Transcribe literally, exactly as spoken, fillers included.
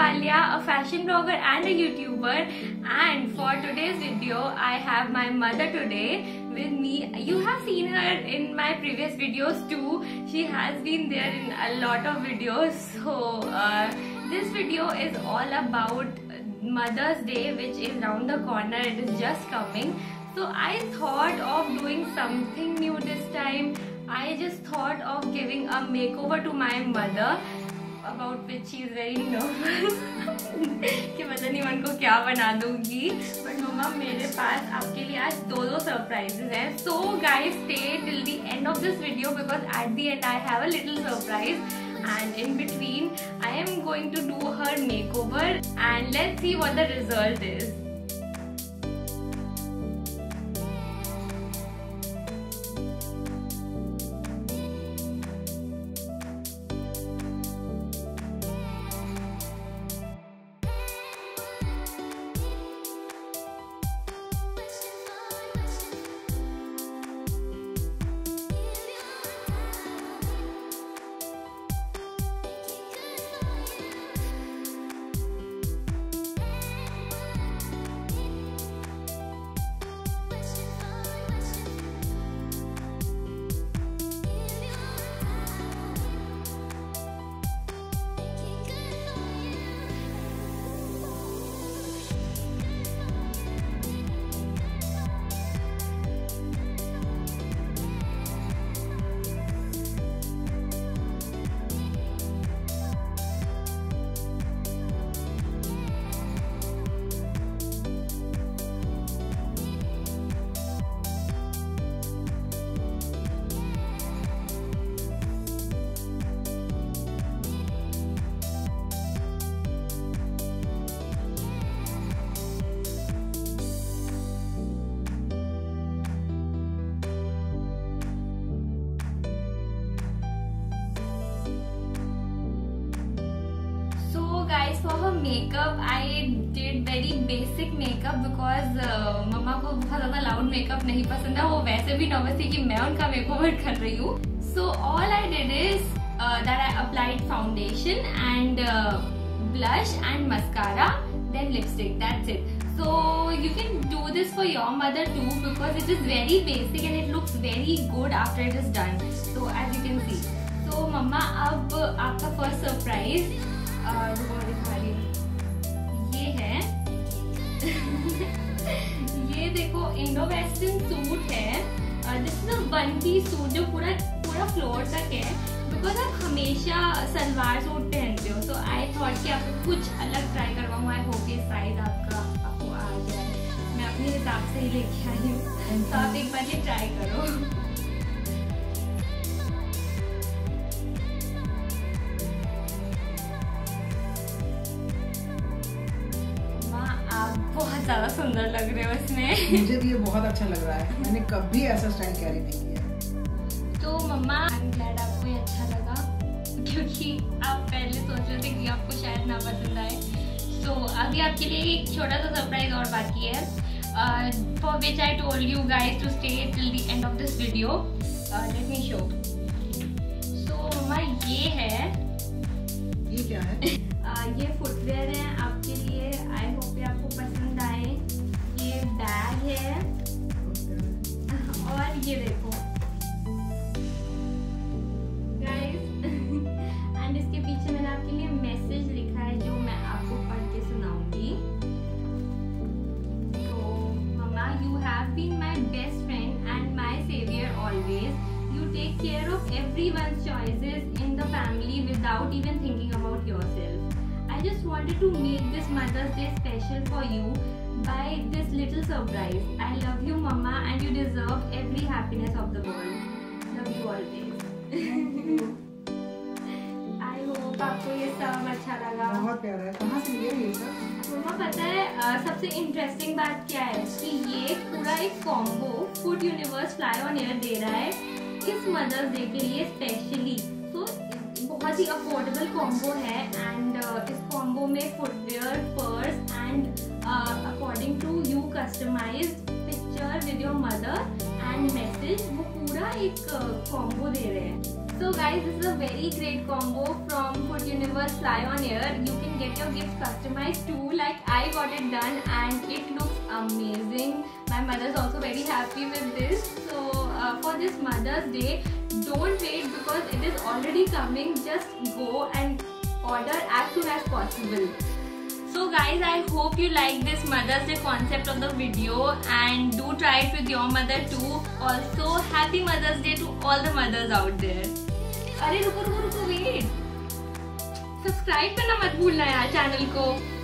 Alia, a fashion blogger and a YouTuber, and for today's video I have my mother today with me. You have seen her in my previous videos too. She has been there in a lot of videos. So uh, this video is all about Mother's Day, which is around the corner. It is just coming. So I thought of doing something new this time. I just thought of giving a makeover to my mother, about which she is very nervous कि पता नहीं मैं उनको क्या बना दूंगी. But मम्मा मेरे पास आपके लिए आज दो दो surprises हैं. So guys, stay till the end of this video because at the end I have a little surprise, and in between I am going to do her makeover, and let's see what the result is. Guys, for her makeup I did very basic makeup because uh, मम्मा को बहुत ज़्यादा loud makeup नहीं पसंद है. वो वैसे भी nervous थी कि मैं उनका makeover कर रही हूँ. So all I did is uh, that I applied foundation and uh, blush and mascara, then lipstick. That's it. So you can do this for your mother too because it is very basic and it looks very good after it is done. So as you can see. So मम्मा अब आपका first surprise ये है. ये देखो Indo western suit है. This is a one piece suit जो पूरा पूरा फ्लोर तक है बिकॉज आप हमेशा सलवार सूट पहनते हो. सो आई थॉट कि आपको कुछ अलग ट्राई करवाऊँ. आई होप ये साइज आपका आपको आ जाए. मैं अपने हिसाब से ही लेके आई हूँ, तो आप एक बार ये ट्राई करो. बहुत ज्यादा सुंदर लग रहे हो इसमें. मुझे भी ये बहुत अच्छा लग रहा है. मैंने कभी ऐसा स्टाइल कैरी नहीं किया. तो मम्मा आई एम ग्लैड आपको ये अच्छा लगा क्योंकि आप पहले सोच रहे थे कि आपको शायद ना पसंद आए. तो अभी आपके लिए एक छोटा सा सरप्राइज और बाकी है, for which I told you guys to stay till the end of this video. Let me show. So मम्मा ये है. ये क्या है? uh, ये फुटवेयर है आपके लिए. आई होप ये आपको पसंद आए. ये बैग है और ये देखो गाइस एंड इसके पीछे मैंने आपके लिए मैसेज लिखा है जो मैं आपको पढ़ के सुनाऊंगी. तो मम्मा, you have been my best friend and my saviour always. You take care of everyone's choices in the family without even thinking about yourself. I just wanted to make this Mother's Day special for you by this little surprise. I love you, Mama, and you deserve every happiness of the world. Love you always. I hope आपको ये सब अच्छा लगा. बहुत प्यारा है. कहाँ से लिया ये सब? मम्मा पता है uh, सबसे इंटरेस्टिंग बात क्या है कि ये पूरा एक combo food universe fly on air दे रहा है इस मदर्स डे के लिए स्पेशली. तो बहुत ही अफोर्डेबल कॉम्बो है एंड uh, इस कॉम्बो में footwear, purse and according to you customised picture with your mother and message, वो पूरा एक कॉम्बो uh, दे रहे हैं. So guys, this is a very great combo from Food Universe. whatever fly on air, you can get your gifts customized too. Like I got it done and it looks amazing. My mother is also very happy with this. So uh, for this Mother's Day, don't wait because it is already coming. Just go and order as soon as possible. So guys, I hope you like this Mother's Day concept of the video and do try it with your mother too. Also, happy Mother's Day to all the mothers out there. अरे रुको रुको रुको wait, subscribe करना मत भूलना यार channel को.